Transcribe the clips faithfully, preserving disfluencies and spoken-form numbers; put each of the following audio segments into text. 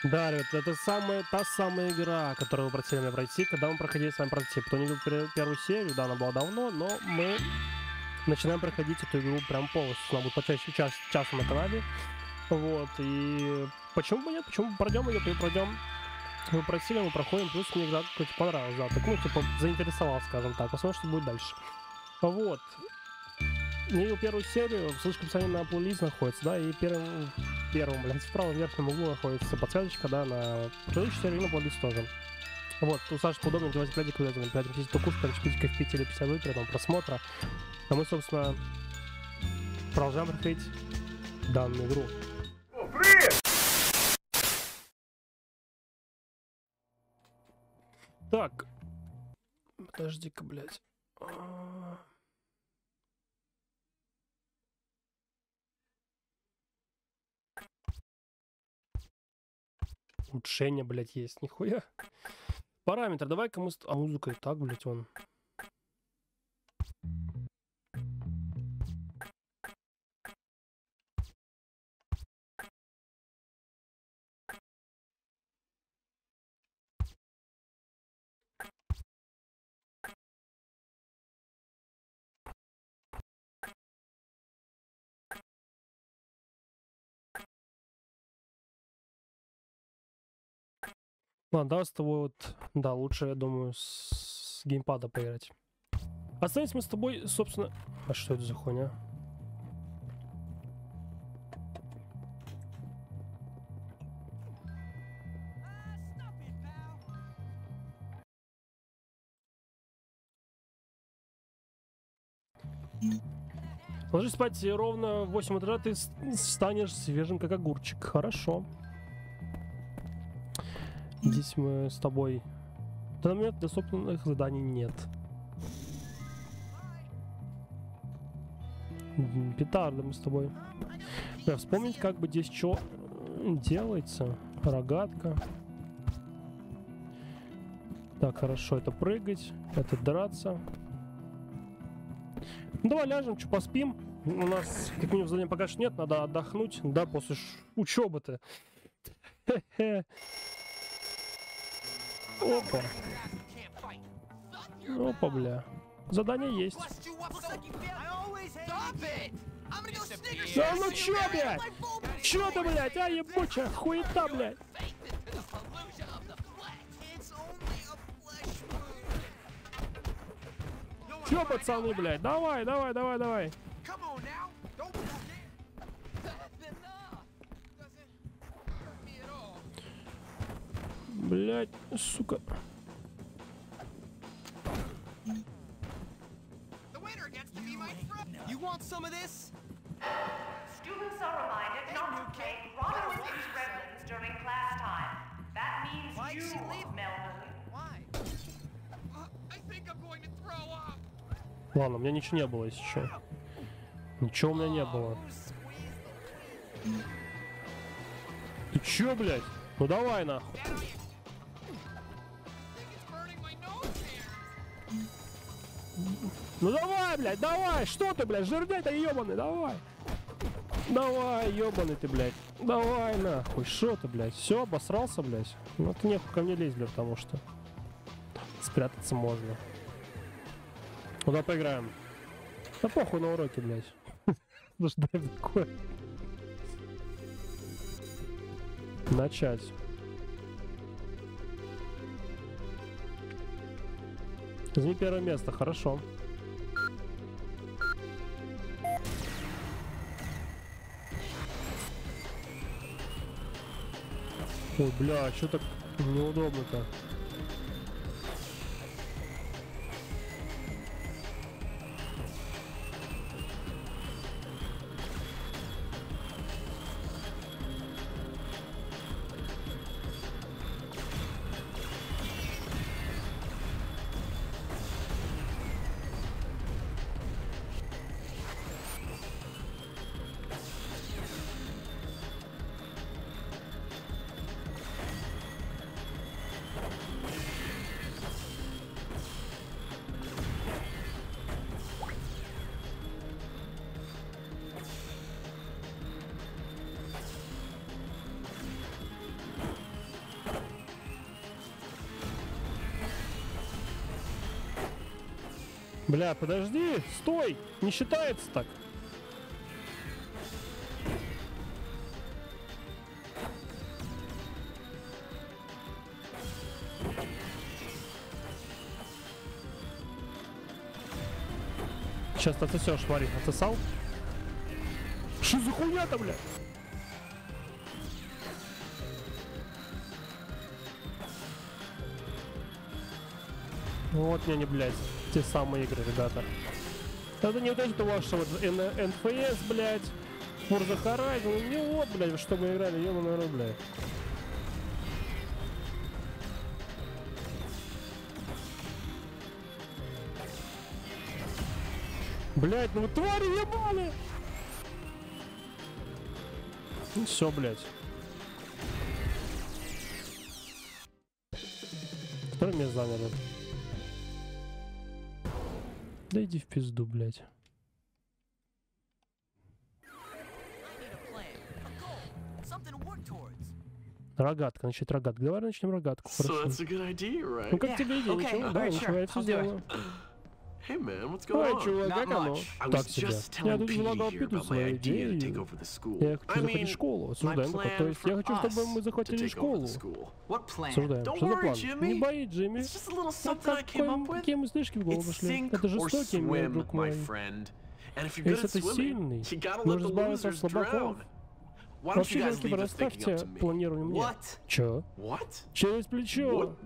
Да, ребят, это самая, та самая игра, которую вы просили меня пройти, когда мы проходили с вами прототип. Кто не видел пер- первую серию, да, она была давно, но мы начинаем проходить эту игру прям полностью. Она будет по чаще час, часу на канале. Вот, и почему бы нет, почему бы пройдем ее, пройдем. Вы просили, мы проходим, плюс мне игра какой-то понравилась, да, так, ну, типа, заинтересовал, скажем так. Посмотрим, что будет дальше. Вот. Не видел первую серию, ссылочка в описании на плейлист находится, да, и первым, первым, блядь, в правом верхнем углу находится подсказочка, да, на предыдущую серию и на плейлист тоже. Вот, у Саши поудобнее девать плядик, плядик, плядик, здесь покушать, прочпитика в Питере, пятьдесят выпить, потом просмотра. А мы, собственно, продолжаем проходить данную игру. Так. Подожди-ка, блядь. Улучшение, блядь, есть, нихуя. Параметр, давай-ка мы... А музыка и так, блядь, он. Ладно, давай с тобой вот... Да, лучше, я думаю, с, с геймпада поиграть. Останемся мы с тобой, собственно... А что это за хуйня? Ложись спать ровно в восемь утра, ты станешь свежим, как огурчик. Хорошо. Здесь мы с тобой... В данный момент доступных заданий нет. Петарды мы с тобой. Да, вспомнить, как бы здесь что делается. Рогатка. Так, хорошо, это прыгать, это драться. Ну, давай ляжем, что поспим. У нас, как минимум, задания пока что нет, надо отдохнуть. Да, после учебы-то. Опа. Опа, бля. Задание есть. Да ну чё, блядь? Чё ты, блядь? А, ебучая хуета, блядь. Чё, пацаны, блядь? Давай, давай, давай, давай. Блядь, сука. Students are reminded not to play Ronald Reagan's Gremlins during class time. That means you, Melvin. Why? I think I'm going to throw up. Ладно, у меня ничего не было, если что. Ничего у меня не было. Ты чё, блядь? Ну давай, нахуй. Ну давай, блядь, давай! Что ты, блядь, жирняй-то ебаный, давай! Давай, ебаный ты, блядь. Давай, нахуй. Что ты, блядь? Все, обосрался, блядь? Ну ты нехуй ко мне лезть, блядь, потому что спрятаться можно. Ну да, поиграем. Да похуй на уроке, блядь. Нужно такое. Начать. Возьми первое место, хорошо. Ой, бля, что так неудобно-то? Бля, подожди, стой! Не считается так. Сейчас ты отсосешь, смотри, отсосал. Что за хуйня-то, бля? Вот мне не, блядь, те самые игры, ребята. Это не вот это ваше вот эн эф эс, блядь, Forza Horizon, не вот, блядь, что мы играли, ёбаный рот, блядь. Блядь, ну вы твари ебаные! Ну все, блядь. Второе место заняли. Да иди в пизду, блядь. Рогатка, значит рогатка. Давай начнем рогатку. Хорошо. Ну как тебе идея? Ничего, да, ничего, я все сделаю. Hey man, what's Ой, going on? чувак, как оно? Так себе. Я тут немного опитываю свои идеи. Я хочу захватить школу. Осуждаем. То есть я хочу, чтобы мы захватили школу. Осуждаем. Что за план? Не боись, Джимми. Это какие мыслишки в голову пошли? Это жестокий мир, друг мой. Если ты сильный, нужно избавиться от слабаков. Вообще, девушки, предоставьте планирование мне. Чё? Через плечо.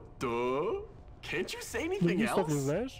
Других слов не знаешь?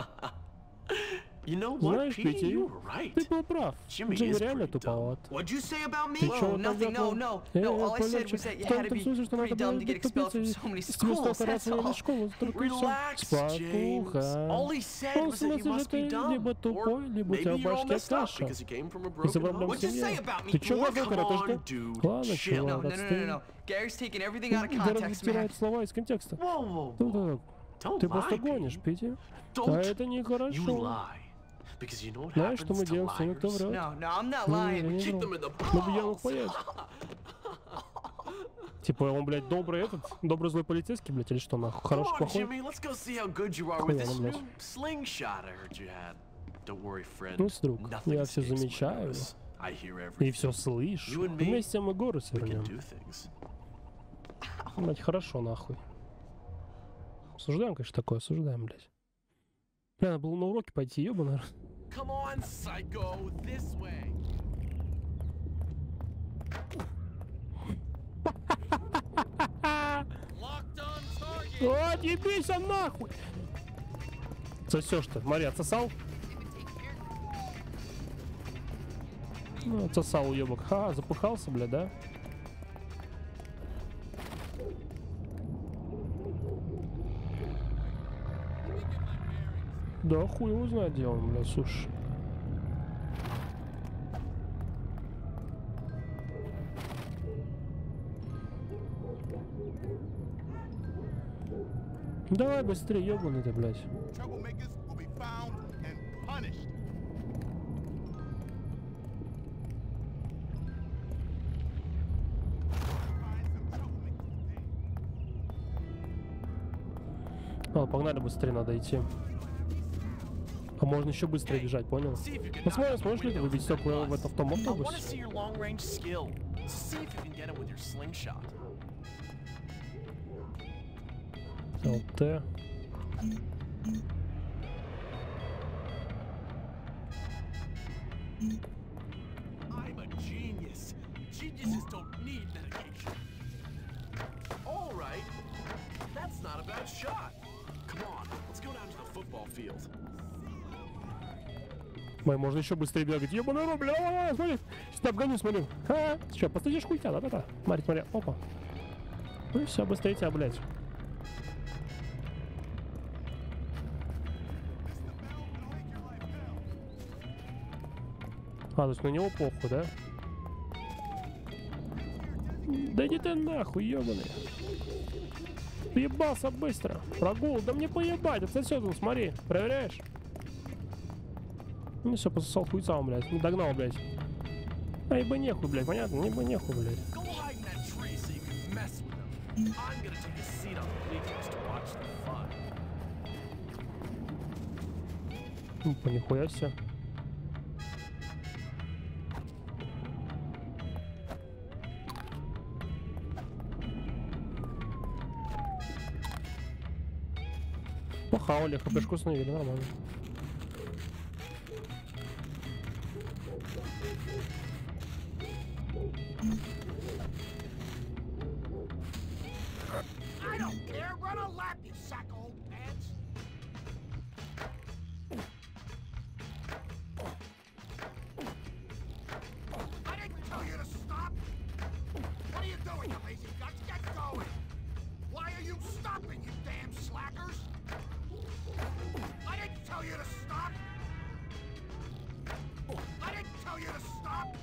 Знаешь, Питти, ты был прав. Джимми реально туповат. Ты чё там говорил? Э, полегче. В том смысле, что надо было тупиться и с тебе столько раз в школу, только и всё. Спокуха. Он в смысле, что ты либо тупой, либо у тебя в башке каша. Из-за проблем в семье. Ты чё говорил, коротышка? Ладно, чувак, отстань. Гарри вытирает слова из контекста. Ты просто гонишь, Питти. А это нехорошо. Знаешь, что мы делаем с теми, кто врет? Не, не вру. Мы бьем их по яйцам. Типа он, блядь, добрый этот, добрый злой полицейский, блядь, или что, нахуй? Хороший, плохой? Хуяно, блядь. Ну, друг, я все замечаю. И все слышу. Вместе мы горы свернем. Блядь, хорошо, нахуй. Осуждаем, конечно, такое, осуждаем, блядь. Бля, надо было на уроки пойти, ёбаный. О, ебись, а нахуй! Сосёшь ты, смотри, отсосал? Ну, отсосал, уёбок. Ха, запыхался, бля, да? Да, хуй его знает, где он, бля, слушай. Давай быстрее, ёбаный ты, блядь. Ладно, погнали быстрее, надо идти. А можно еще быстрее бежать, понял? Посмотрим, сможешь ли ты выбить стекла в этом том автобусе? ЛТ. Мой, можно еще быстрее бегать. Ебаный рот, бля, смотри. Если обгоню, смотрю. А, что, посадишь хуйня, да-да-да. Смотри, смотри, опа. Ну и все, быстрее тебя, блядь. А, то есть на него похуй, да? Да иди ты нахуй, ебаный. Ебался быстро. Прогул, да мне поебать, отсосет он, смотри. Проверяешь? Ну все, пососал хуйцам, блядь. Не догнал, блядь. А ебо нехуй, блядь, понятно? Не ебо нехуй, блядь. Опа, нихуя себе. Похавали, хпшку установили, нормально. I don't care. Run a lap, you sack of old pants. I didn't tell you to stop. What are you doing, you lazy guts? Get going. Why are you stopping, you damn slackers? I didn't tell you to stop. I didn't tell you to stop.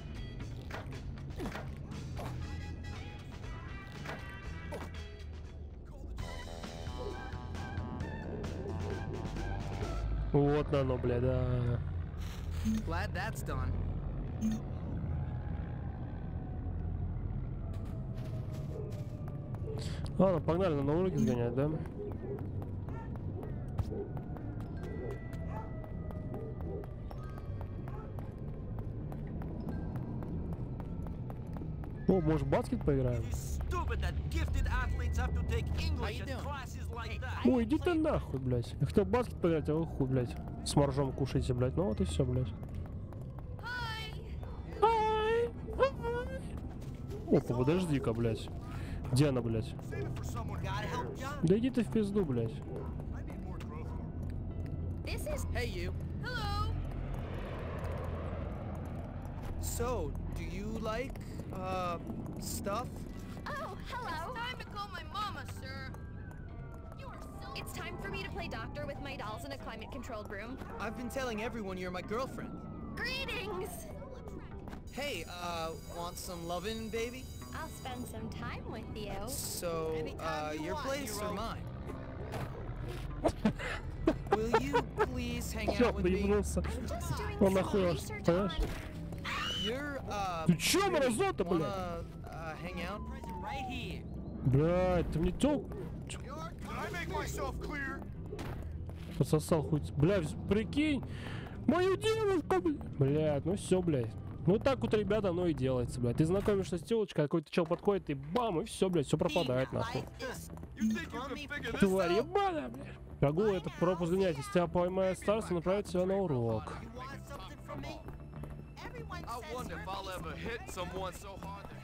Вот оно, бля, да. Glad that's done. Ладно, погнали на новые руки сгонять, да? О, может, в баскет поиграем? Stupid that gifted athletes have to take English and classes like that. Ой, иди ты нахуй, блядь. Я хотел в баскет поиграть, а вы хуй, блядь. С моржом кушайте, блядь. Ну вот и все, блядь. Ай! Ай! Опа, подожди-ка, блядь. Где она, блядь? Save it for someone. Gotta help John. Да иди ты в пизду, блядь. I need more growth. This is. Hey, you. Hello. So, do you like, uh, stuff? Oh, hello. It's time to call my mama, sir. You are so. It's time for me to play doctor with my dolls in a climate-controlled room. I've been telling everyone you're my girlfriend. Greetings. Hey, uh, want some lovin', baby? I'll spend some time with you. So, uh, you your want, place or hero. mine? Will you please hang Всё, out with me? доебнулся. Just doing Он some нахуй, research понимаешь? on. You're, uh, Ты чё, pretty. мразота, блядь? Wanna, uh, hang out? Present right here. Блядь, ты мне тёлку Can I make myself clear? пососал хуй. Блядь, прикинь. Мою девушку, блядь. Блядь, ну все, блядь. Ну так вот, ребята, оно и делается, блядь. Ты знакомишься с телочкой, какой-то чел подходит, и бам, и все, блядь, все пропадает, нахуй. You think you can figure this Тварь out? ебаная, блядь. Прогул это пропуск занятий. Если тебя поймает староста, направит тебя на урок. You want something from me? Everyone I says wonder if her I'll ever hit someone so hard that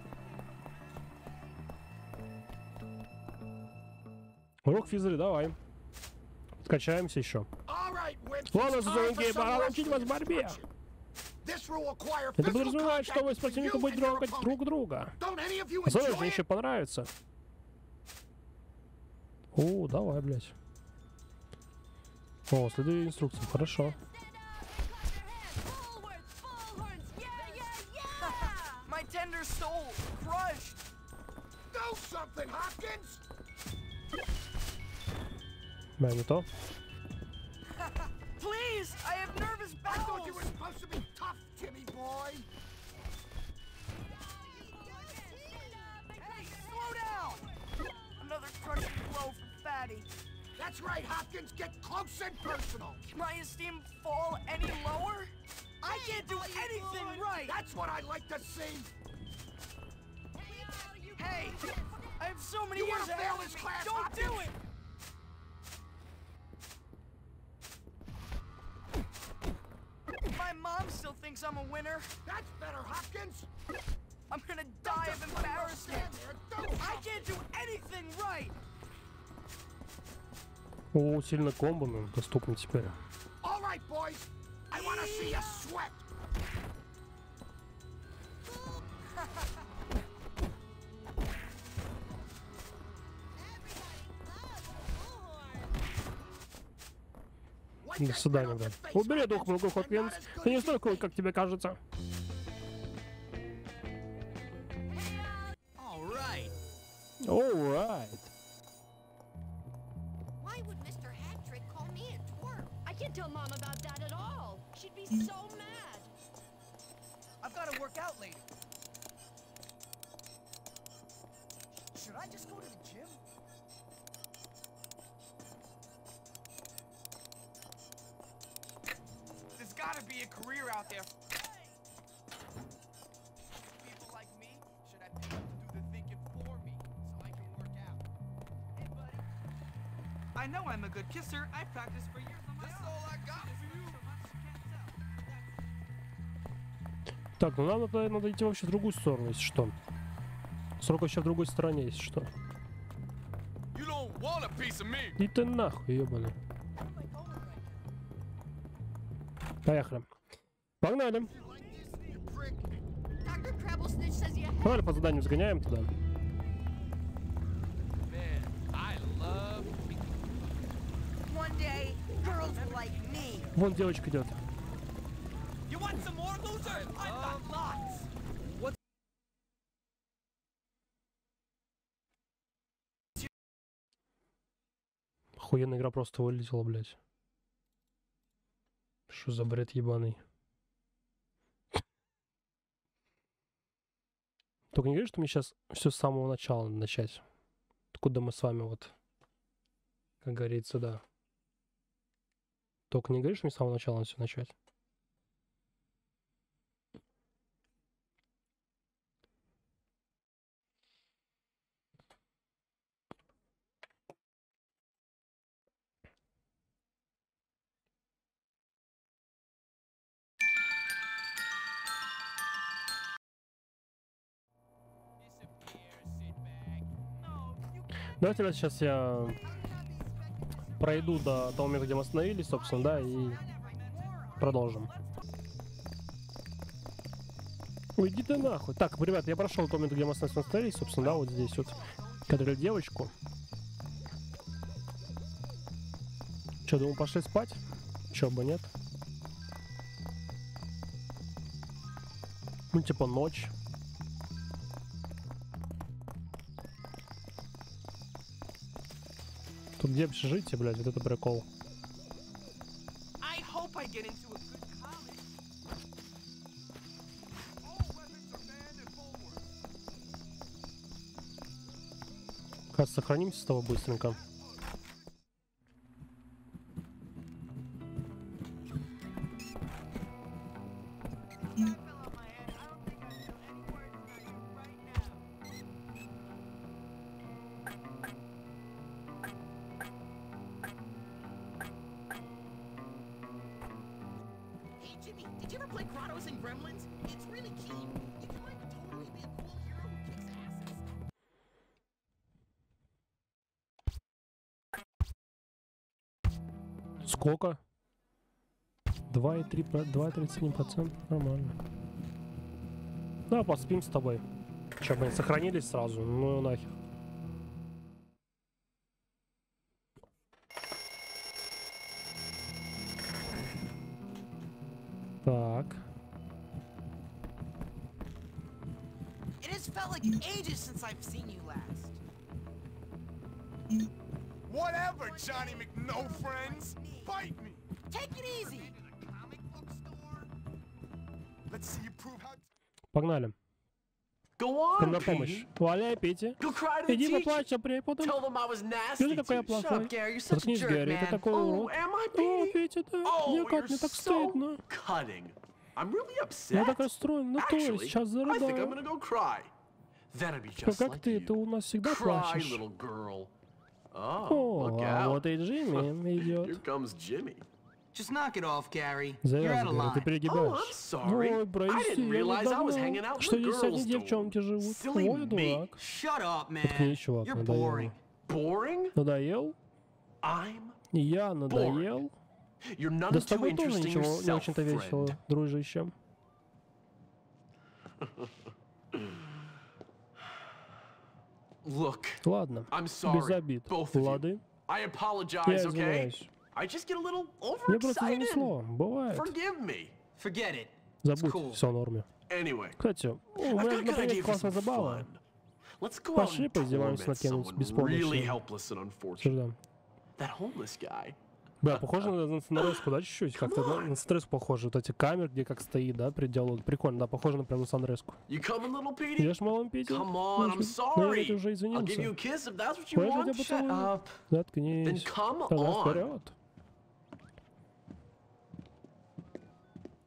he'll... Урок физры, давай. Скачаемся еще. All right, Wimps, Ладно, it's time сузонки, for some пора научить вас wrestling борьбе. instruction. This rule will require Это physical подразумевает, что вы contact between спортивники you будете and your трогать opponent. друг друга. Don't any of you Особенно, enjoy если it? еще понравится. О, давай, блядь. О, следуй инструкциям, хорошо. My tender soul, crushed. Do something, Hopkins! Бля, не то. Please, I have nervous I thought you bowels. were supposed to be tough, Timmy boy. Hey, slow down. Another crushing blow for Fatty. That's right, Hopkins. Get close and personal. Can my esteem fall any lower? I can't do anything right. That's what I like to see. Hey, I have so many You years wanna ahead fail of this me. class, Don't do Hopkins? it. My mom still thinks I'm a winner. That's better, Hopkins. I'm gonna die of Just let her embarrassment. stand there. Do I something. can't do anything right. О, сильно комбо нам доступно теперь. All right, boys. I want to see you sweat. До свидания, блядь. Убери дух, могу Хопкинс. Ты не столько, как тебе кажется. All right. Alright. Why would Mister Hattrick call me a twerp? I can't tell Mom about that at all. She'd be so mad. I've got to work out later. Should I just go to the gym? gotta be a career out there. People like me, should I pay them to do the thinking for me so I can work out? Hey, buddy. I know I'm a good kisser. I practiced for years on my own. That's all I got for you. Так, ну нам надо, надо идти вообще в другую сторону, если что. Срок вообще в другой стороне, если что. И ты нахуй, ёбаный. Поехали. Погнали. Погнали по заданию сгоняем туда. Вон девочка идет. Охуенная игра просто вылетела, блядь. Что за бред ебаный? Только не говори, что мне сейчас все с самого начала надо начать. Откуда мы с вами вот, как говорится, да. Только не говори, что мне с самого начала надо все начать. Давайте сейчас я пройду до того момента, где мы остановились, собственно, да, и продолжим. Ой, иди ты нахуй. Так, ребят, я прошел тот момент, где мы остановились, собственно, да, вот здесь вот. Кадрили девочку. Че, думал, пошли спать? Че бы нет? Ну, типа ночь. Тут где общежитие, блядь, вот это прикол. Кажется, сохранимся с тобой быстренько. Сколько? два и тридцать семь процента. Нормально. Да, поспим с тобой. Че, блин, сохранились сразу? Ну нахер. Так. It has felt like ages since I've seen you last. Whatever, Johnny McNo-Friends. Bite me. Take it easy. Let's see you prove how. Погнали. Go on, На помощь. Валяй, Пити. Иди поплачь, а преподам. Скажи, какой я плохой. Заткнись, Гэри, ты такой урод. О, Пити, да. Мне как, мне так стыдно. Я так расстроен, ну то есть, сейчас зарыдаю. Как ты, ты у нас всегда плачешь. О, а вот и Джимми идет. Just knock it off, Gary. Завязывай, Гэри, ты перегибаешь. Ой, прости, я не знал, что здесь одни девчонки живут. Ой, дурак. Заткнись, чувак, надоел. Надоел? Я надоел? Да с тобой тоже ничего не очень-то весело, дружище. Ладно, без обид. Лады? Я извиняюсь. Мне просто занесло. Бывает. Забудь, все в норме. Кстати, у меня, например, классная забава. Пошли поиздеваемся над кем-нибудь беспомощным. Сюда. Бля, похоже на, на Сандреску, да, чуть-чуть? Как-то на, на Сандреску похоже. Вот эти камеры, где как стоит, да, при диалоге. Прикольно, да, похоже на прям на Сандреску. Идешь, малым Пити? Ну, я ведь уже извинился. Хочешь, я поцелую? Заткнись. Тогда вперед.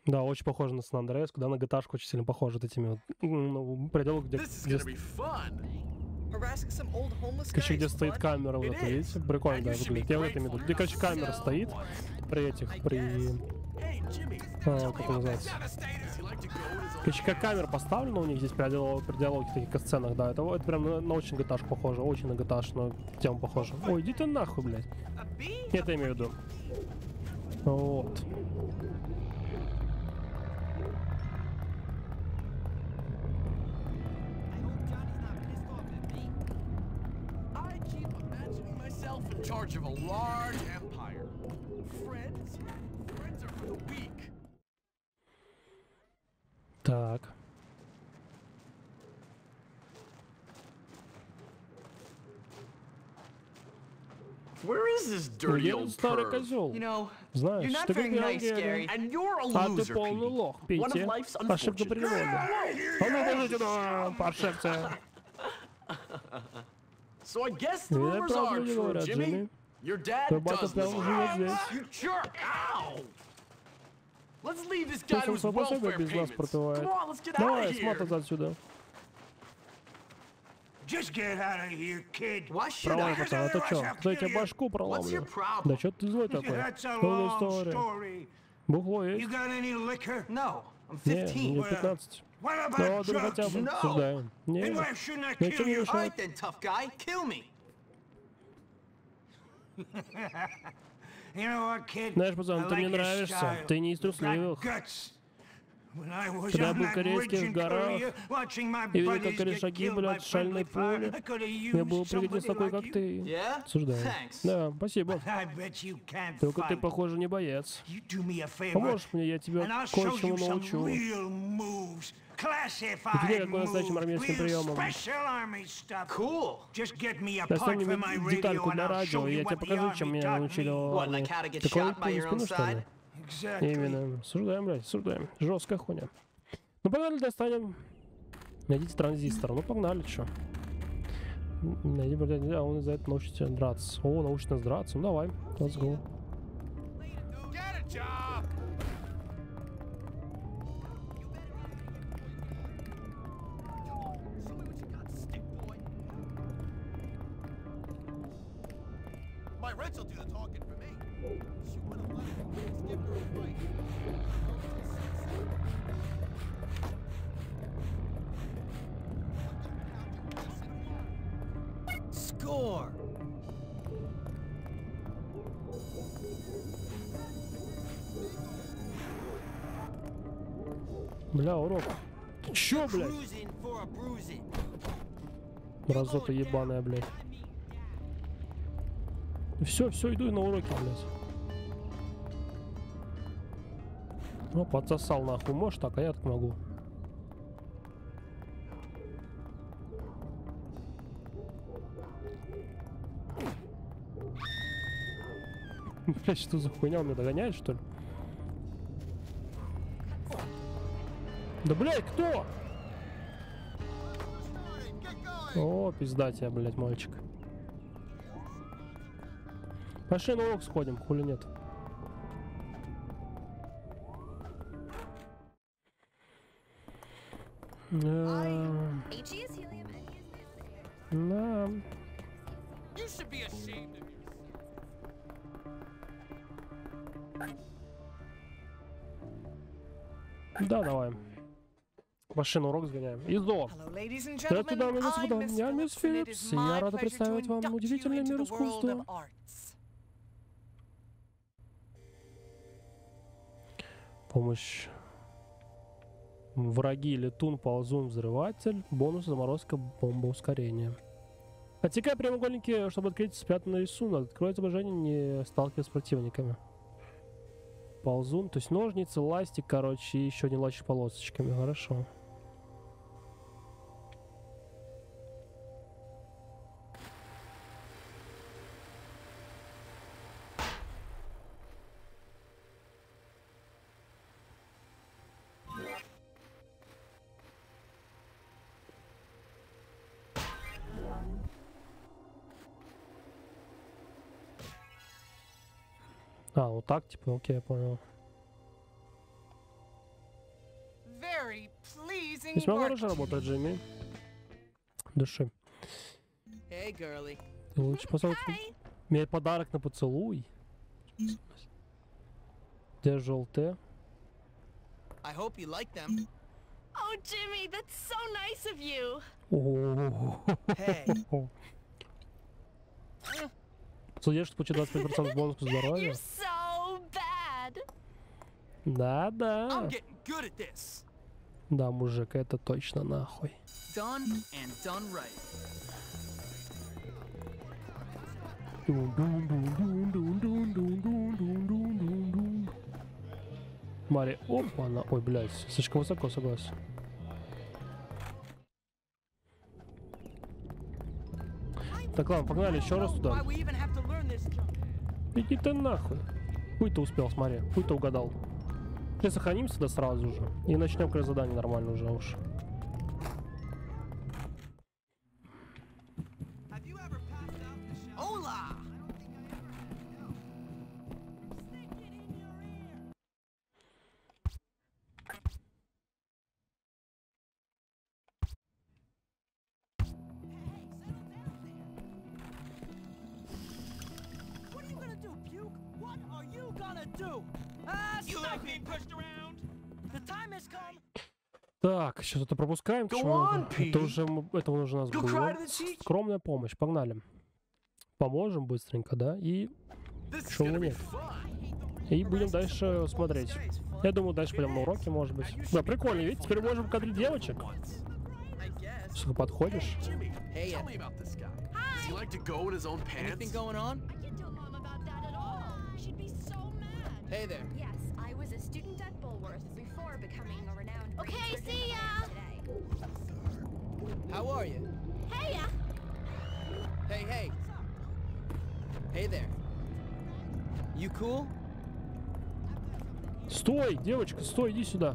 Да, очень похоже на Сан Андреас, куда на джи ти эй-шку очень сильно похоже вот этими вот, ну, пределы, где, где, короче, где стоит камера, вот это, видите? Прикольно, да, выглядит. Я в этом иду. Где, короче, камера стоит при этих, при... А, как он называется? Короче, как камера поставлена у них здесь при диалоге, при диалоге в таких сценах, да, это, это прям на, на очень джи ти эй-шку похоже, очень на джи ти эй-шную тему похоже. Ой, иди ты нахуй, блядь. Это я имею в виду. Вот. In charge of a large empire. Friends? Friends are for the weak. Так. Where is this dirty Где old старый perv? козел? You know, Знаешь, you're not ты very как nice, Георгий, Gary. And you're a а ты loser, полный Petey. лох, One of Питти. life's Ошибка unfortunate. перевода. А ну подождите, да, паршивцы. So I guess the Видать, rumors правду are не true, говорят, Jimmy. Джимми. Your dad Твой батя does прям live живет around. здесь. You jerk! Ow! Let's leave this guy to Пусть он his свое пособие welfare без нас payments. пропивает. Come on, let's get out Давай, of here. смотрится отсюда. Just get out of here, kid. Why should Провал, I? пацан, это чё? Кто тебе башку What's проломлю? your problem? Да чё ты злой такой? That's a Полная long история. story. Бухло You есть? got any liquor? no, I'm Не, fifteen. мне пятнадцать. What Ну, about да хотя drugs? бы No. обсуждаем. Не, Then why shouldn't I я kill чё не you? All решаю. right then, tough guy, kill me. You know what, kid? Знаешь, пацан, I ты мне like your нравишься. style. Ты не из Got трусливых. guts. When I was Когда on был в that корейских ridge in горах Korea, watching my и видел, buddies как get корешаки killed были by от шальной friendly fire, пули, I could have мне был used пригодился somebody такой, like как you. ты. Yeah? Осуждаю. Thanks. Да, спасибо. I bet you can't Только ты, fight. похоже, не боец. You do me a favor, Поможешь мне, я тебя and I'll show кое-чему you some научу. real moves. И тебе, Classified как бы, настоящим moves. армейским Real приемом. special army stuff. Cool. Just get me a Доставь part мне for my radio, детальку and для I'll радио, show и you я тебе what the покажу, чем army меня taught научили me. в What, армии. like how to get Такой shot by your own спину, что ли? side? Exactly. Именно. Осуждаем, блядь, осуждаем. Жесткая хуйня. Ну, погнали, достанем. Найдите транзистор. Ну, погнали, чё. Найди, блядь, а он за это научит тебя драться. О, научит нас драться. Ну, давай, let's go. Get a job. My Reds will do the talking for me. She would have left. Let's give her a fight. Score. Бля, урок. Ты чё, блядь? Cruising for a bruising. Мразота ебаная, блядь. Все, все, иду на уроки, блядь. Ну, подсосал нахуй. Можешь так, а я так могу. Блядь, что за хуйня? Он меня догоняет, что ли? Да, блядь, кто? О, пизда тебя, блядь, мальчик. Пошли на урок сходим, хули нет. Да. H is helium, N is nuclear. Да. You should be ashamed of yourself. Да, давай. Машину урок сгоняем. Изо. Здравствуйте, дамы и господа. Я мисс Филлипс, и я рада представить вам удивительный мир искусства. Помощь. Враги, летун, ползун, взрыватель. Бонус заморозка, бомба ускорения. Отсекай прямоугольники, чтобы открыть спрятанный рисунок. Открой изображение, не сталкиваясь с противниками. Ползун, то есть ножницы, ластик, короче, и еще не ластик полосочками. Хорошо. А, вот так, типа, окей, я понял. sleazing Весьма bark. хорошо работает, Джимми. Души. Hey, girly. Ты лучше посмотри. Мне подарок на поцелуй. Где желтые? I hope you like them. Oh, Jimmy, that's so nice of you. Hey. Судья, что получит двадцать пять процентов бонус по здоровью. You're so bad. Да-да. I'm getting good at this. Да, мужик, это точно нахуй. Done and done right. Мари, опа, она... Ой, блядь, слишком высоко, согласен. Так, ладно, погнали еще раз туда. Why we even have to learn this junk? Иди ты нахуй. Хуй ты успел, смотри, хуй ты угадал. Сейчас сохранимся да сразу же. И начнем как задание нормально уже уж. Have you ever passed out the shell? Hola! What are you gonna do, puke? What are you gonna do? Ah, You stop like it! being pushed around? The time has come. Так, сейчас это пропускаем. Go чего? on, Это Pete. уже м- это уже у нас Go было. cry to the teacher. Скромная помощь, погнали. Поможем быстренько, да? И This is Чего gonna be нет? fun. И будем дальше смотреть. Я думаю, дальше пойдем на уроки, может быть. Да, прикольно, видите, теперь можем кадрить девочек. I guess. Что, подходишь? Jimmy, Hey, tell uh, me about this guy. Does he like to go in his own anything pants? going on? I can't tell Mom about that at all. She'd be so mad. Hey there. Yes, I was a student at Bulworth before becoming a renowned. Okay, surgeon see ya. How are you? Hey ya. Hey, hey. Hey there. You cool? Стой, девочка, стой, иди сюда.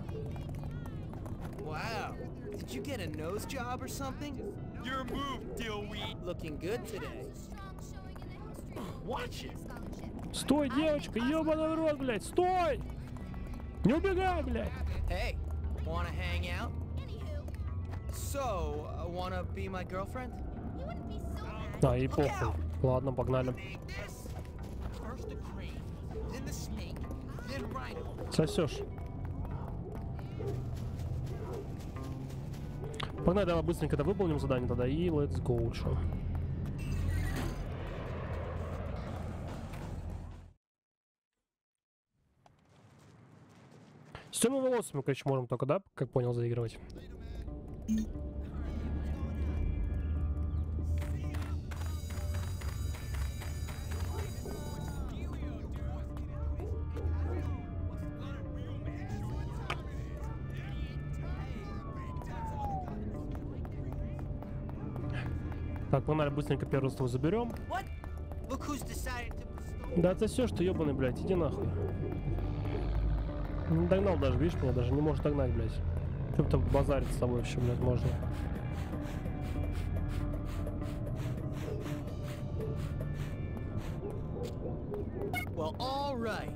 Wow. Did you get a nose job or something? Your move, dillweed. Looking good today. Strong showing in the history. Watch it. Scholarship. Стой, девочка, ёбаный в рот, блядь, стой! Не убегай, блядь. Hey, wanna hang out? Anywho, So, uh, wanna be my girlfriend? you wouldn't be so mad. А, и похуй. Ладно, погнали. Need this? First the crane, then the snake, then rhino. Сосешь. Погнали, давай быстренько это выполним задание тогда и let's go, чё. С темными волосами, короче, можем только, да, как понял, заигрывать. Так, погнали, быстренько первый стол заберем. What? Look who's decided to bestow. Да это все, что ебаный, блядь, иди нахуй. Не догнал даже, видишь, меня даже не может догнать, блядь. Чтоб там базарить с тобой вообще, блядь, можно. Well, all right.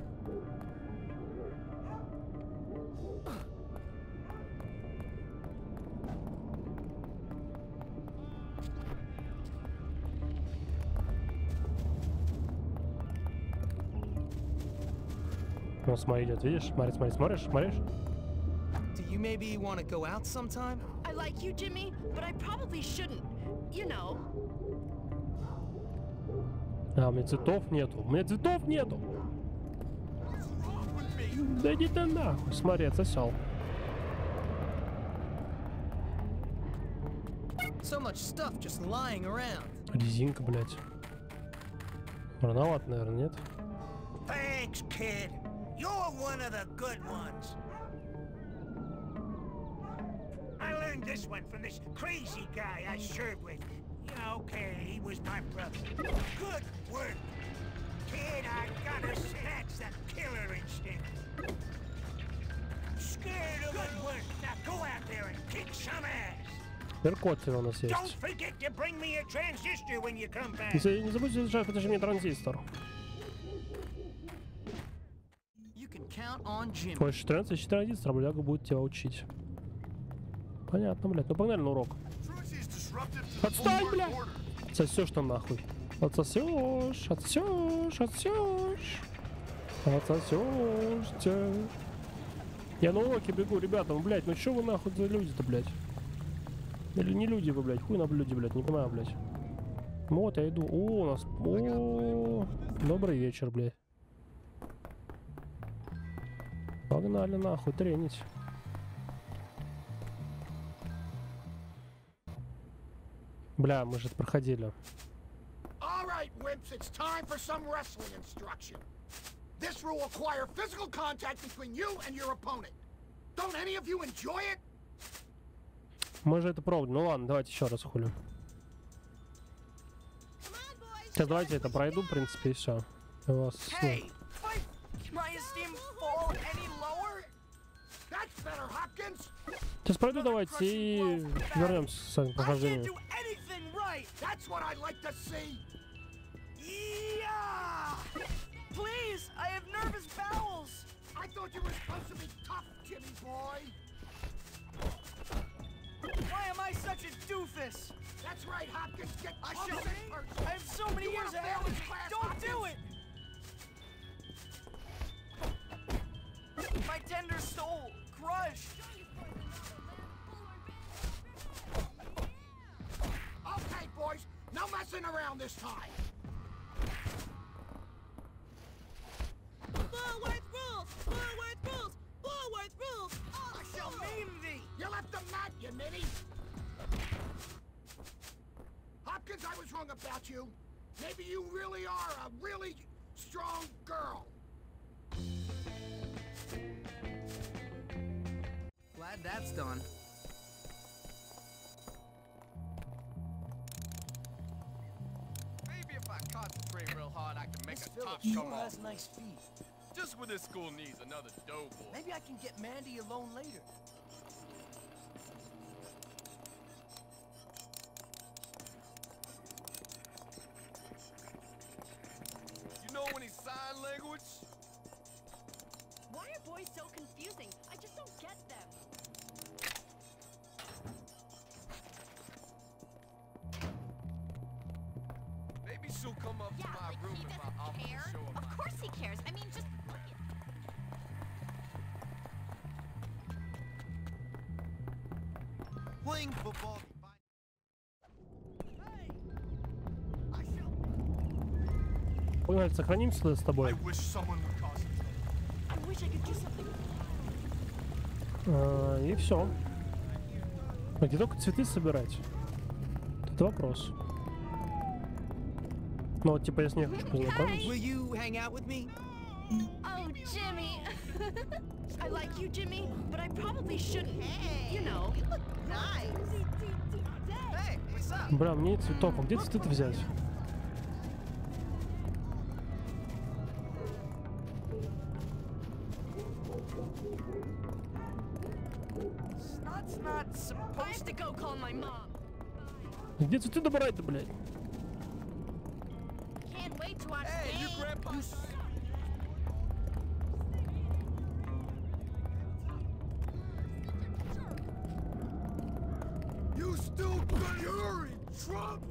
Ну, смотри, идет, видишь? Смотри, смотри, смотришь, смотришь? Do you maybe want to go out sometime? I like you, Jimmy, but I probably shouldn't. You know. А, у меня цветов нету. У меня цветов нету. Да иди ты нахуй. Смотри, отсосал. So much stuff just lying around. Резинка, блядь. Рановато, наверное, нет? Thanks, kid. You're one of the good ones. I learned this one from this crazy guy I served with. Yeah, okay, he was my brother. Good work. Kid, I gotta say, that's the killer instinct. Scared of good work. Now go out there and kick some ass. Перкотина у нас Don't есть. forget to bring me a transistor when you come back. Если не забудьте держать, подожди мне транзистор. You can count on Jimmy. Хочешь трансистор, транзистор, бляга будет тебя учить. Понятно, блядь. Ну погнали на урок. Отстань, бля! Отсосешь там нахуй. Отсосешь, отсосешь, отсосешь. Отсосешь. тя. Я на уроке бегу, ребята, ну, блядь, ну что вы нахуй за люди-то, блядь? Или не люди вы, блядь, хуй на люди, блядь, не понимаю, блядь. Ну вот, я иду. О, у нас... О, добрый вечер, блядь. Погнали нахуй тренить. Бля, мы же это проходили. All right, wimps, it's time for some wrestling instruction. This will require physical contact between you and your opponent. Don't any of you enjoy it? Мы же это пробовали. Ну ладно, давайте еще раз хули. Сейчас давайте это пройду, в принципе, и все. У вас... Hey, fight my esteem fall any lower? That's better, Hopkins. Сейчас пройду давайте и вернемся с вами к I can't прохождению. do anything right. That's what I'd like to see. Yeah! Please, I have nervous bowels. I thought you were supposed to be tough, Jimmy boy. Why am I such a doofus? That's right, Hopkins. Get I close shall. to this person. I have so many You years wanna ahead fail of me. this class, Don't do Hopkins? it. My tender soul crushed. Okay, boys, no messing around this time. Bullworth rules! Bullworth rules! Bullworth rules! I shall maim thee. You left the mat, you ninny. Hopkins, I was wrong about you. Maybe you really are a really strong girl. Glad that's done. Maybe if I concentrate real hard, I can make Miss a top Phillips come sure off. has nice feet. Just when this school needs another doughboy. Maybe I can get Mandy alone later. You know any sign language? Why are boys so confusing? I just don't get them. Maybe she'll come up Yeah, to my like room he if I doesn't offer care. to show her Of my... course he cares. I mean, just look at. Playing football. Погнали, сохранимся с тобой. wish someone would concentrate. I wish I could do something. А, и все. А где только цветы собирать? Это вопрос. Ну вот, типа, если я хочу познакомиться. Will you hang out with me? Oh, Jimmy. I like you, Jimmy, but I probably shouldn't. You know. You look nice. Hey, what's up? Бля, мне цветов. А где цветы-то взять? Snot's not I supposed have to go call my mom. Где цветы добрать-то, блядь? Can't wait to watch Hey, the you game. grandpa. You still got you're in trouble.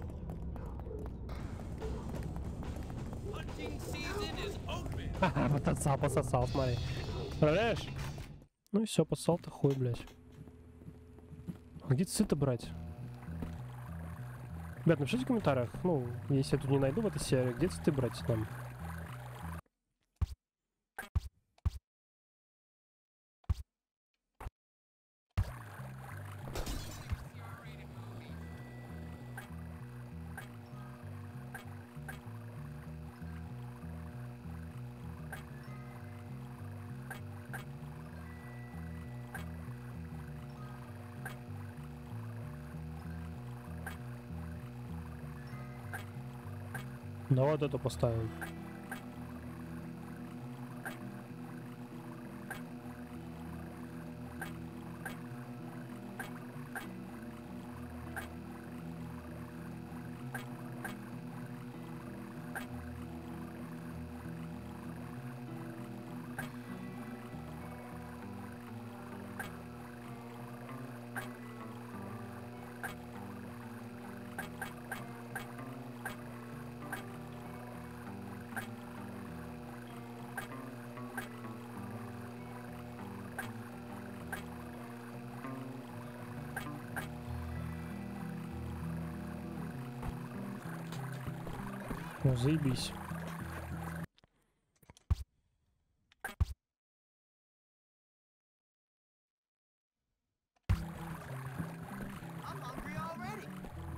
Hunting season is open. Ха-ха, пососал, пососал, смотри. Представляешь? Ну и все, пососал-то хуй, блядь. А где цветы брать? Ребят, напишите в комментариях, ну, если я тут не найду в этой серии, где цветы брать нам? Давай вот это поставим. О, заебись. I'm hungry already.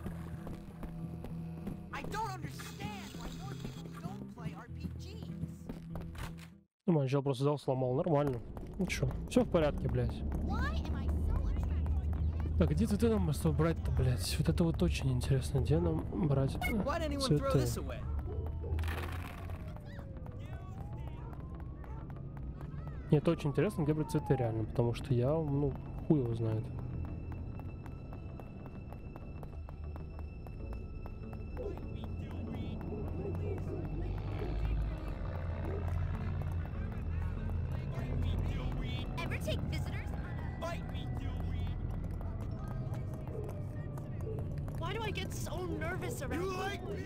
I don't understand why more people don't play ар пи джис. Ну, манчел просто взял, сломал. Нормально. Ну чё, все в порядке, блядь. Why am I so attracted? Так, где цветы нам с тобой брать-то, блядь? Вот это вот очень интересно. Где нам брать Why'd anyone throw this цветы? away? Нет, это очень интересно, где брать цветы реально, потому что я, ну, хуй его знает. Ever take visitors on a... Why do I get so nervous around You you? like me?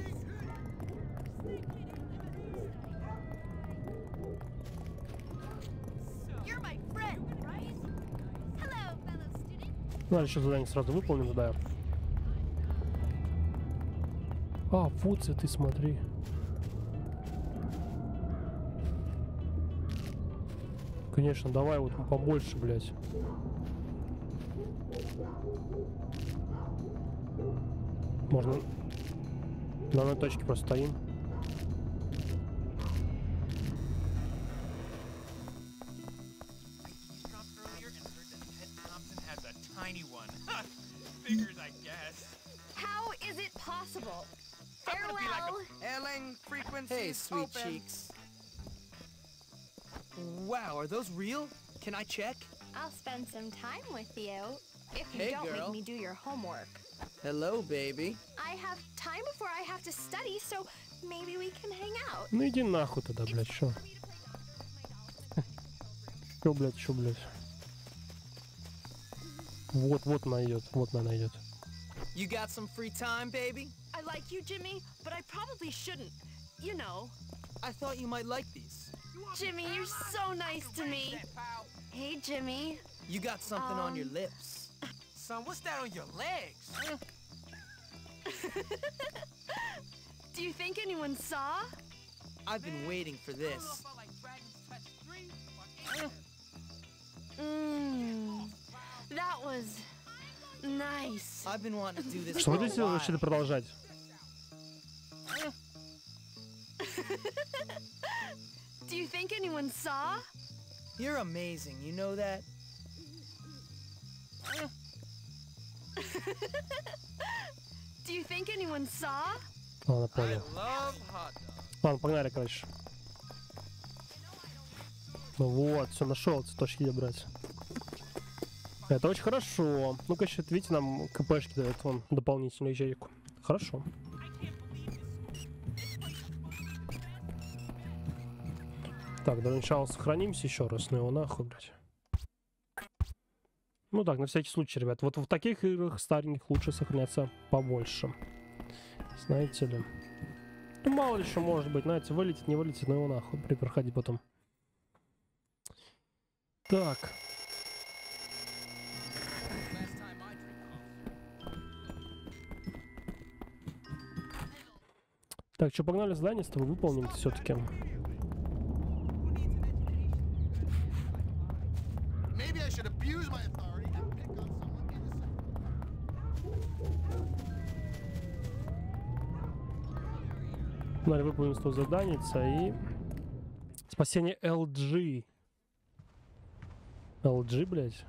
You're my friend, right? Hello, fellow student. Надо еще задание сразу выполним, да. А, вот цветы, смотри. Конечно, давай вот побольше, блядь. Можно на одной точке просто стоим. Dropped earlier and heard that Ted Thompson has a tiny one. Figures, I guess. How is it possible? I'm gonna be like a- Farewell. Ailing frequencies Hey, sweet open. cheeks. Wow, are those real? Can I check? I'll spend some time with you if you Hey, don't girl. make me do your homework. Hello, baby. I have time before I have to study, so maybe we can hang out. Ну иди нахуй тогда, блядь, чё? Чё, блядь, чё, блядь? Вот, вот она идет, вот она идет. You got some free time, baby? I like you, Jimmy, but I probably shouldn't. You know. I thought you might like these. Jimmy, you're so nice to me. Hey, Jimmy. You got something on your Um, lips. Son, what's that on your legs? Do you think anyone saw? I've been waiting for this. Mmm. That was nice. I've been wanting to do this Что for вы a здесь вообще while. продолжать? Do you think anyone saw? You're amazing, you know that? Do you think anyone saw? Ладно, I понял. love hot dogs. Ладно, погнали, короче. Ну вот, все, нашел цветочки, где брать. Это очень хорошо. Ну-ка, сейчас, видите, нам КПшки дают вон дополнительную ячейку. Хорошо. Так, для начала сохранимся еще раз, ну его нахуй, блядь. Ну так, на всякий случай, ребят. Вот в таких играх стареньких лучше сохраняться побольше. Знаете ли. Ну, мало ли что может быть, знаете, вылетит, не вылетит, но его нахуй при проходе потом. Так. Так, что, погнали задание с тобой выполним все-таки. Maybe I should abuse my authority and pick on someone innocent. Надо выполнить сто заданий и спасение эл джи. эл джи, блядь.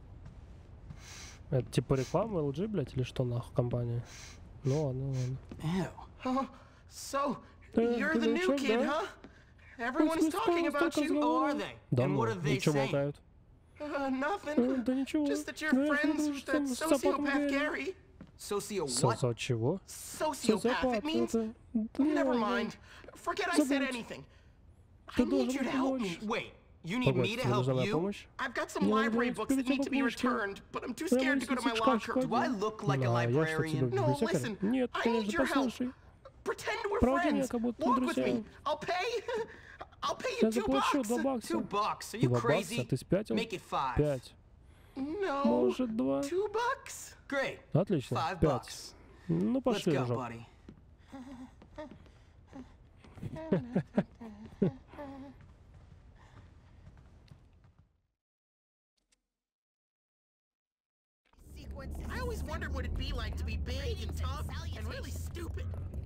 Это типа реклама эл джи, блядь, или что нахуй компания? Ну ладно, ладно. Ew. Oh, so Uh, you're do the they new check kid, that? huh? Everyone's Let's talking let's about talk you. about- Oh, are they? Да And ну, what are they ничего saying? болтают. Uh, Э, nothing. Да ничего. Just that you're Да, я friends думаю, with что that с собаком sociopath Гэри. Gary. Socio Со- what? со чего? Sociopath. Социопат, It means. это... Never ладно. mind. Forget I said Забудь. anything. I Ты need должен you to help me. помочь. Wait, you need Погодь, me to тебе нужна help моя you? помощь? I've got some Мне надо library будет books that перед need to be тобой кое-что. returned, but I'm too Я scared to go to my в locker. шкафчик Do I один. look like a Да, я что тебе, librarian? No, библиотекарь? listen. Нет, I need конечно, your help. послушай. Pretend we're Правда, friends. как будто мы Walk with друзья. me. I'll pay. I'll pay Я you two заплачу два bucks. бакса. Two bucks? Are you Два бакса? crazy? Ты спятил? Make it five. Пять. No. Может, два? Two bucks? Great. Отлично. Five Пять. bucks. Ну, Let's пошли go, уже. buddy. I always wondered what it'd be like to be big and tough and really stupid.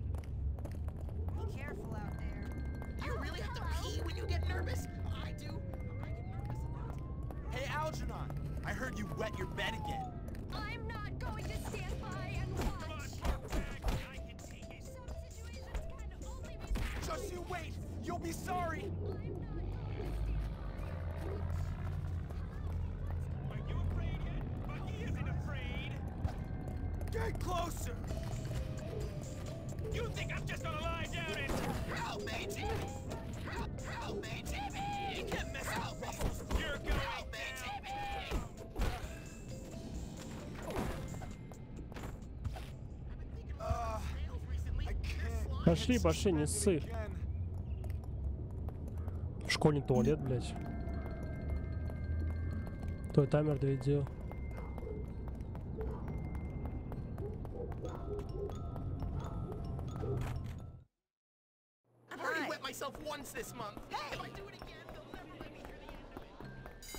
Be careful out there. Do you really have to pee when you get nervous? I do. I get nervous a lot. Hey, Algernon, I heard you wet your bed again. I'm not going to stand by and watch. Some situations can only be Just you wait. You'll be sorry. Are you afraid yet? Bucky isn't afraid. Get closer. You think I'm just gonna lie down and Help me, Jimmy! Help, help me, Jimmy! you can't mess Help with me! muscles? You're going Help me, down. Jimmy! Uh, I can't. Пошли, пошли, не ссы. Again. Школьный туалет, блядь. Твой таймер доведел. I've already wet myself once this month. If I do it again, they'll never let me hear the end of it.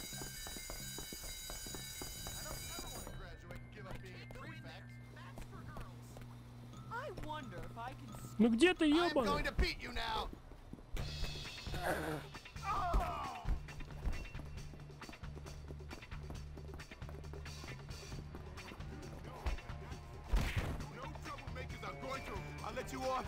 I don't ever want to graduate and give up being a prefect. That's for girls. I wonder if I can. s- Ну где ты, I'm ёбаный? going to beat you now. No troublemakers. I'm going to. I'll let you off.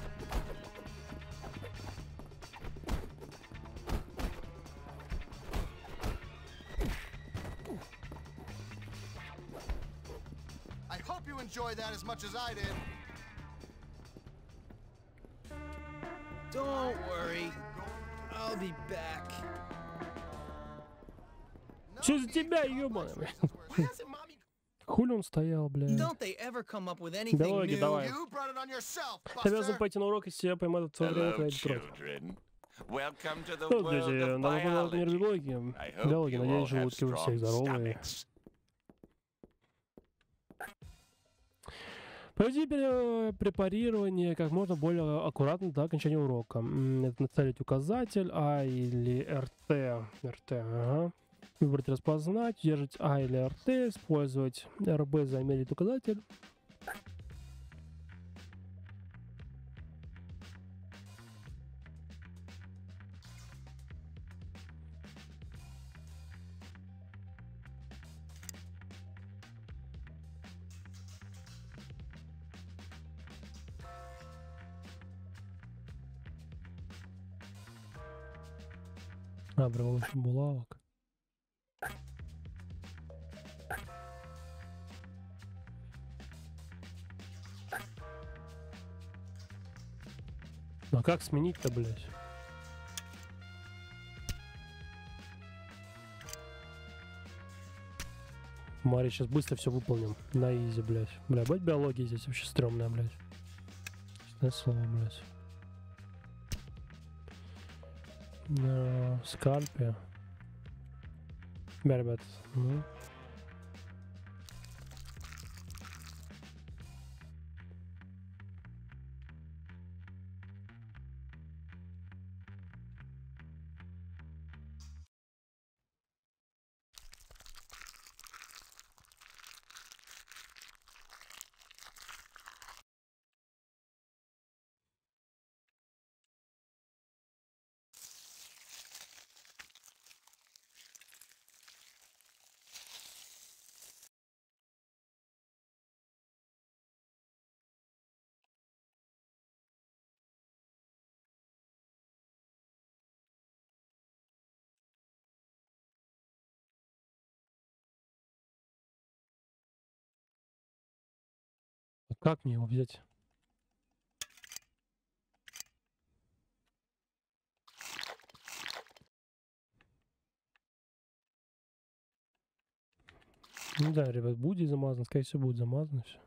I hope you enjoy that as much as I did. Don't worry. I'll be back. Все за тебя, ёбаный, блядь. Why hasn't mommy... Хули он стоял, блядь. Don't they ever come up with anything Биология, new? давай. You brought it on yourself, Ты обязан Buster. пойти на урок, если я поймаю в свое время Hello, твоей кровь. children. Welcome to the Ну, world дети, of добро пожаловать в мир biology. биологии. I hope Биология, you all надеюсь, have желудки у всех strong здоровые. stomachs. Проведи пре- препарирование как можно более аккуратно до окончания урока. М, Это нацелить указатель А или РТ. РТ, ага. Выбрать распознать, удержать А или РТ, использовать РБ замерить указатель. А, при помощи булавок. Ну а как сменить-то, блядь? Мари, сейчас быстро все выполним. На изи, блядь. Бля, бать биология здесь вообще стрёмная, блядь. Честное слово, блядь. На скальпе. Бля, ребят, ну... А как мне его взять? Ну да, ребят, будет замазано, скорее всего, будет замазано все.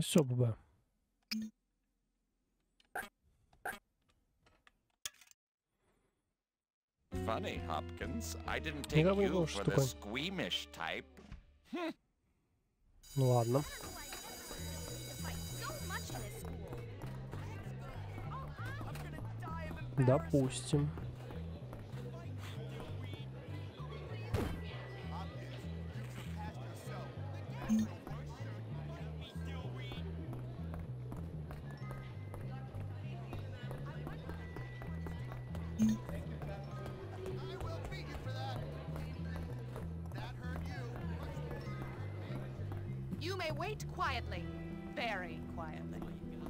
Ну все, ББ. Funny, Hopkins. I didn't take Никак не you было, for что the такое. squeamish type. Ну ладно. Допустим. You may wait quietly. Very quietly.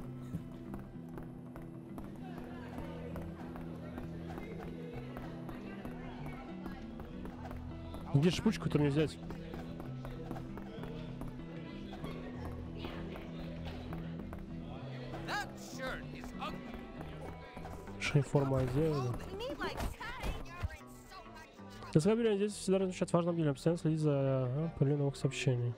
Где шпучку, которую мне взять? That shirt is ugly. Шейформа одежды. Для здесь всегда размещать важным делом, постоянно следить за а, появлением новых сообщений.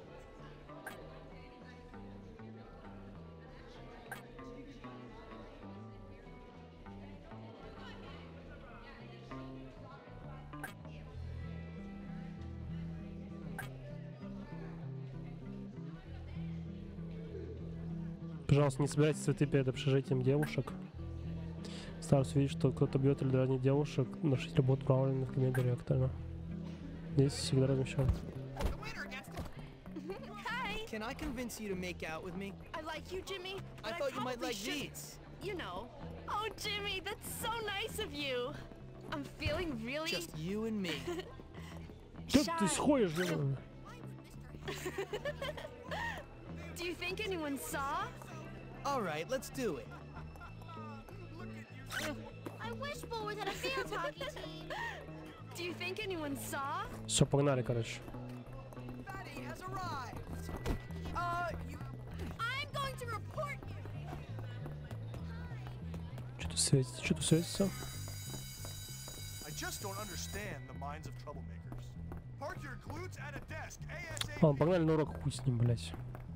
Пожалуйста, не собирайте цветы перед общежитием девушек. Стараюсь увидеть, что кто-то бьет или дразнит девушек, носить работу правильно в кабинете директора. Здесь всегда размещают. Can I convince you to make out with me? I like you, Jimmy. I but thought you might probably like shouldn't. these. You know. Oh, Jimmy, that's so nice of you. I'm feeling really Just you and me. Как shy. ты сходишь, блин? Do you think anyone saw? All right, let's do it. I wish Bullworth had a field hockey team. Do you think anyone saw? Все, погнали, короче. Fatty has arrived. Uh, you... I'm going to report you. Что-то светится, что-то светится. I just don't understand the minds of troublemakers. Park your glutes at a desk, ASAP. Ладно, погнали на урок, хуй с ним, блядь.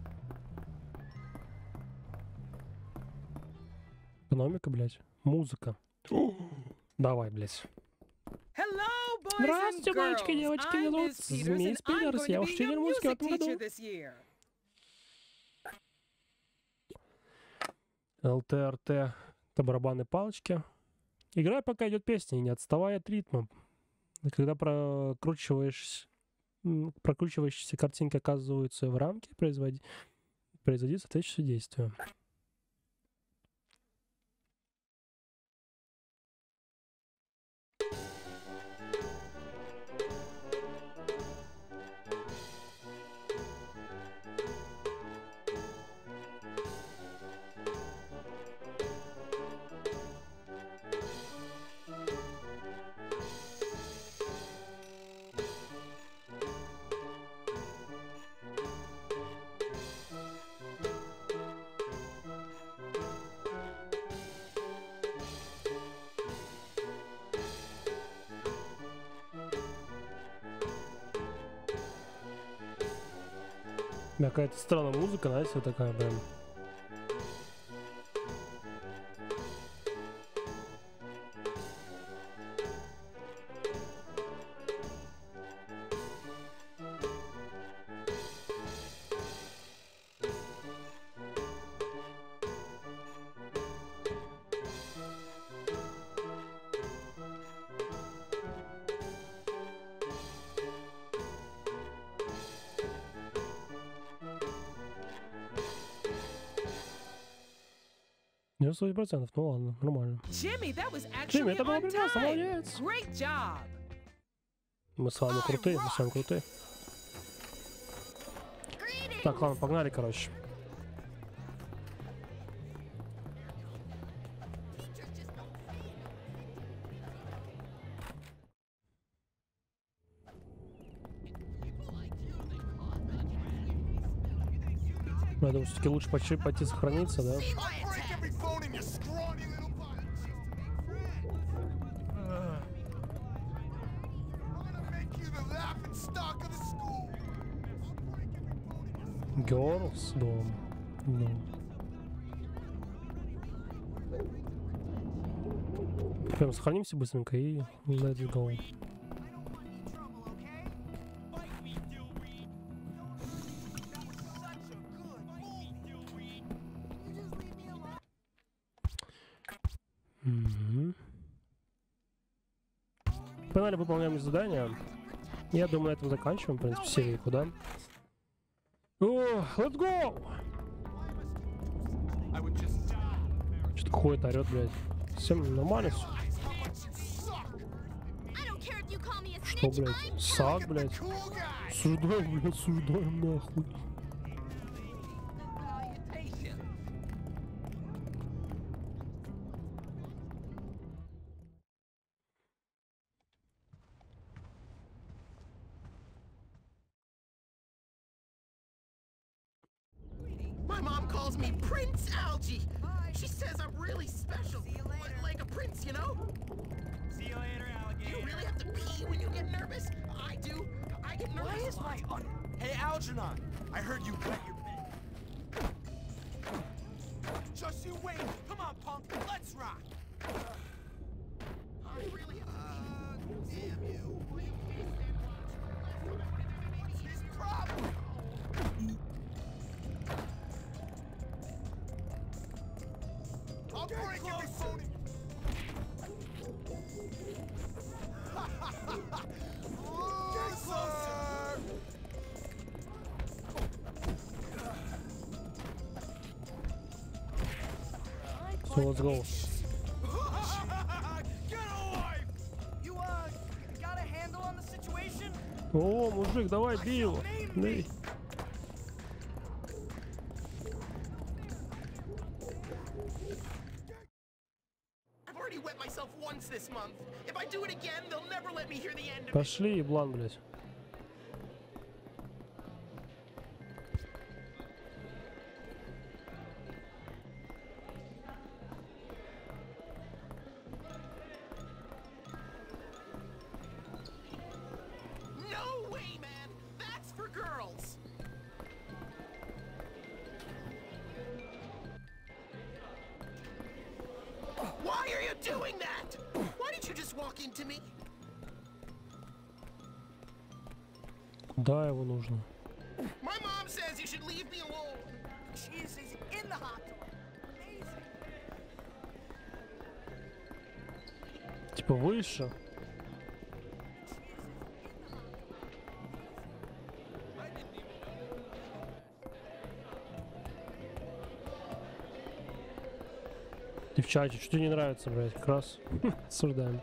Экономика, блядь. Музыка. Давай, блядь. Hello, boys Здравствуйте, and мальчики, girls. девочки, I'm меня зовут Miss Peters, Змей and I'm Спидерс, going я to ваш be учитель your музыки в music этом teacher году. this year. ЛТРТ, это барабанные палочки. Играй, пока идет песня, и не отставай от ритма. Когда прокручиваешь, м, прокручивающиеся картинки оказываются в рамке, производи, производи соответствующее действие. Да, какая-то странная музыка, знаете, такая прям. девяносто восемь процентов, ну ладно, нормально. Jimmy, that was Джимми, actually это было on прекрасно, time. молодец. Great job. Мы с вами крутые, мы с вами крутые. Так, ладно, погнали, короче. Я думаю, все-таки лучше почти пойти сохраниться, да? Girls дом. Ну. Прям сохранимся быстренько и let's go. Угу. Погнали, выполняем задание. Я думаю, на этом заканчиваем, в принципе, серию, да? О, let's go! Что-то какое-то орёт, блядь. Всем нормально все? Что, блядь? Сак, блядь? Суждаем, блядь, суждаем, нахуй. My mom calls me Prince Algae. She says I'm really special, li- like a prince, you know? See you later, alligator. Do you really have to pee when you get nervous? I do. I get nervous. Why is a lot. my un- Hey, Algernon, I heard you got your pen. Just you wait. Come on, punk. Let's rock. I really have to pee. Damn you. Will you please stand watch? What's his problem? I'll break every phone in Get closer. So let's go. Get away! You uh got a handle on the situation? О, мужик, давай, бей его. Бей. I've already wet myself once this month. If I do it again, they'll never let me hear the end of it. Пошли, еблан, блядь. No way, man! That's for girls! Why are you doing that? Why did you just walk into me? Да, его нужно. My mom says you should leave me alone. Jesus, in the hot tub. Amazing. Типа выше. Девчачьи, что тебе не нравится, блядь, как раз осуждаем.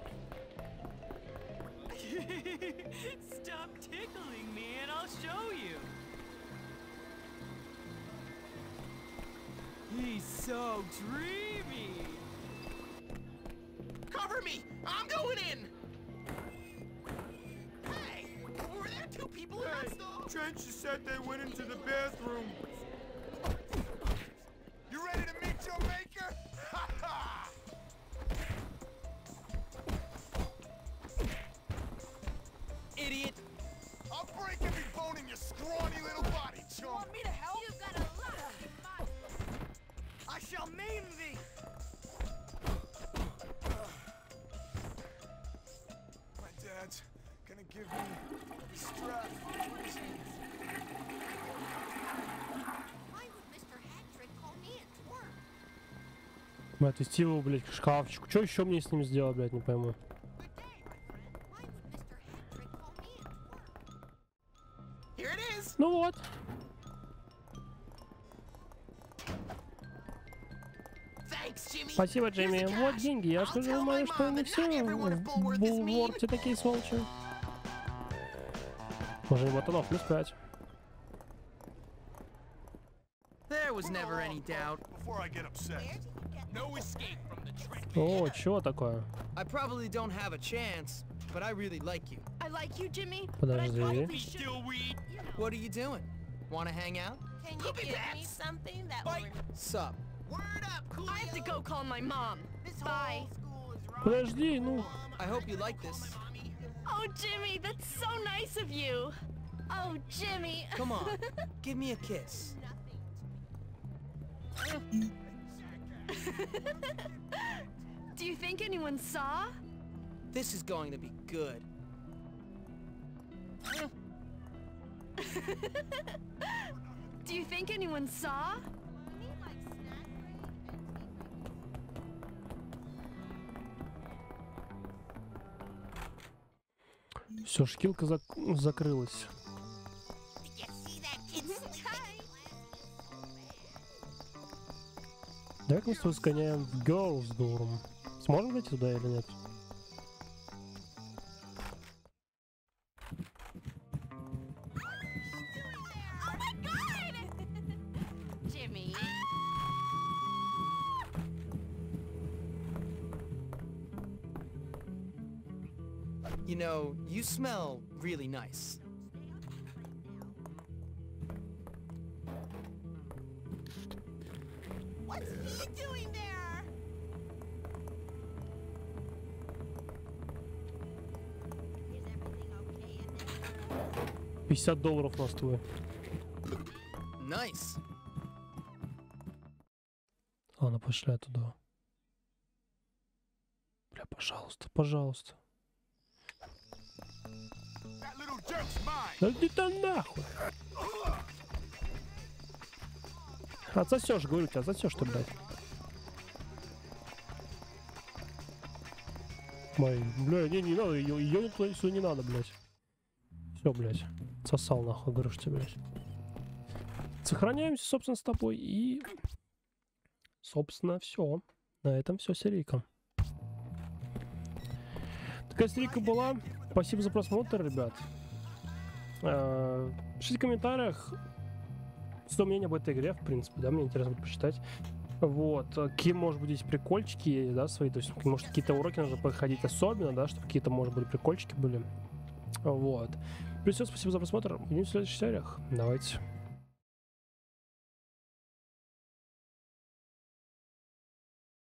Stop tickling me and I'll show you. He's so dreamy. Cover me! I'm going in! Hey! Were there two people in that stall? Trench said they went into the bathroom. You ready to meet your maker? Ha ha! Idiot. I'll break every bone in your scrawny little body, You chump. want me to help? You've got a lot of fun. I shall maim thee. My dad's gonna give me the strap. Why would Mister Hattrick call me at work? Мы отвести его, блядь, к шкафчику. Что еще мне с ним сделать, блядь, не пойму. Good day, my friend. Why would Mister Hattrick call me at work? Here it is! Ну вот. Thanks, Jimmy! Спасибо, Here's Джейми. the Вот cash. деньги. Я I'll скажу tell my маме, что mom не that все not everyone of Bullworth в is mean. Булворте такие сволочи. Уже ботанов плюс пять. There was never any doubt. Before I get upset. No escape from the trench. О, чего такое? I probably don't have a chance, but I really like you. I like you, Jimmy. Подожди. Still weed. What are you doing? Want to hang out? Can you give me something that Bite. Sup? Word up, Coolio! I have to go call my mom. This Bye. whole school is wrong. Подожди, ну. I hope you like this. Mommy. Oh, Jimmy, that's so nice of you. Oh, Jimmy. Come on, give me a kiss. Do you think anyone saw? This is going to be good. Do you think anyone saw? Все, шкилка зак закрылась. Давай-ка мы с тобой сгоняем в Girls Dorm. Сможем зайти туда или нет? Jimmy. You know, you smell really nice. What's he doing there? Is everything okay in there? пятьдесят долларов на стуле. Nice. Ладно, пошли туда. Бля, пожалуйста, пожалуйста. That little jerk's mine. Да иди ты нахуй. Отсосешь, говорю тебе, отсосешь ты, блядь. Мой, бля, не, не надо, ее, ее никто сюда не надо, блядь. Все, блядь. Сосал нахуй, говорю, что тебе, блядь. Сохраняемся, собственно, с тобой и... Собственно, все. На этом все, серийка. Такая серийка была. Спасибо за просмотр, ребят. Пишите в комментариях свое мнение об этой игре, в принципе, да, мне интересно будет почитать. Вот, какие, может быть, здесь прикольчики, да, свои, то есть, может, какие-то уроки нужно проходить особенно, да, чтобы какие-то, может быть, прикольчики были. Вот. Плюс все, спасибо за просмотр. Увидимся в следующих сериях. Давайте.